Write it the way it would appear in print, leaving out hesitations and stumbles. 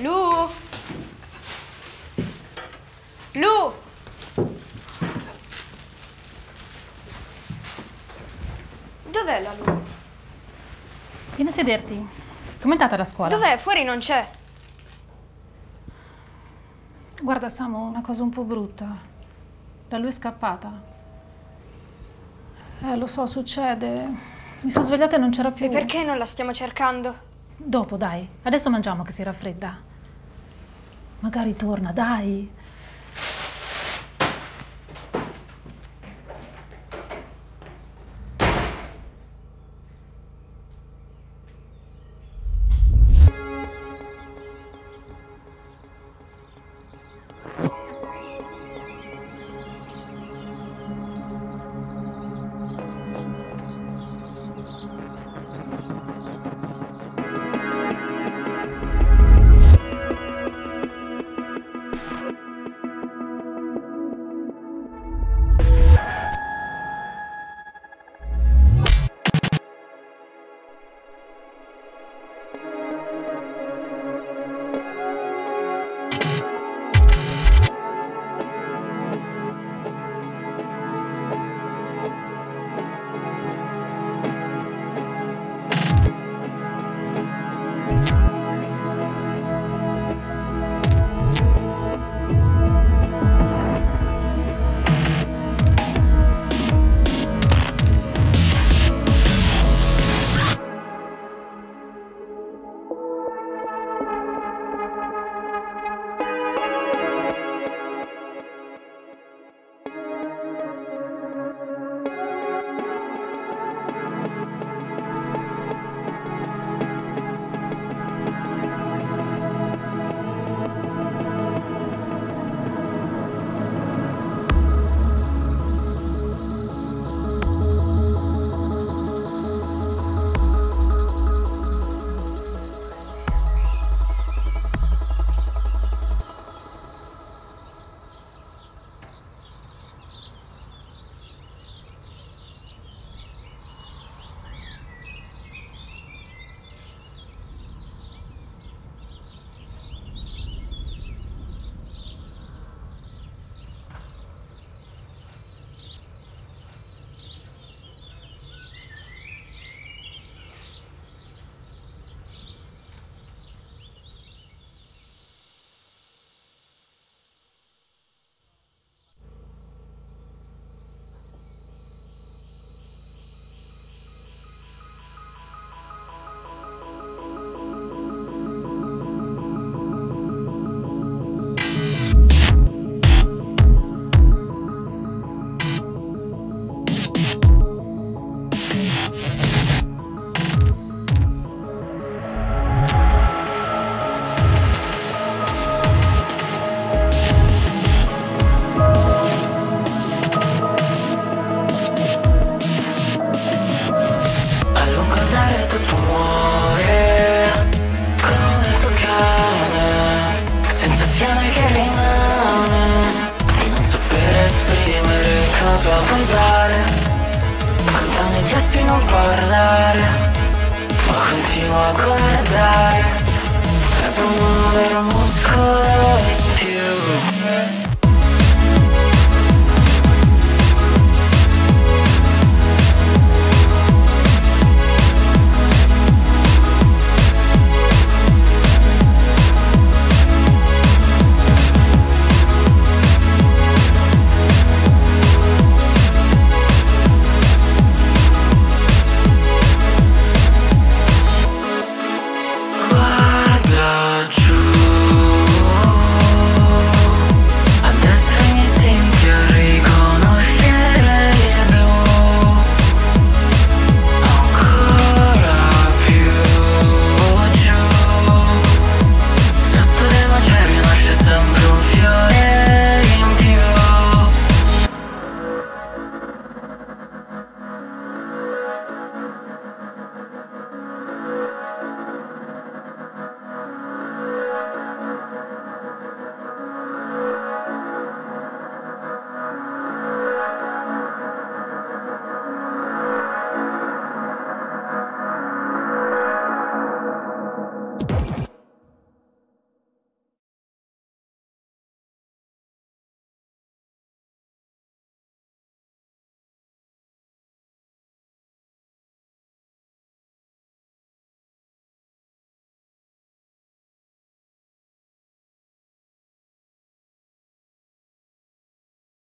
Lu? Lu? Dov'è la Lu? Vieni a sederti. Com'è andata la scuola? Dov'è? Fuori non c'è. Guarda Samu, una cosa un po' brutta. La Lu è scappata. Lo so, succede. Mi sono svegliata e non c'era più. E perché non la stiamo cercando? Dopo, dai. Adesso mangiamo che si raffredda. Magari torna, dai. Cosa vuoi dare? Contano i gesti e non parlare, ma continuo a guardare.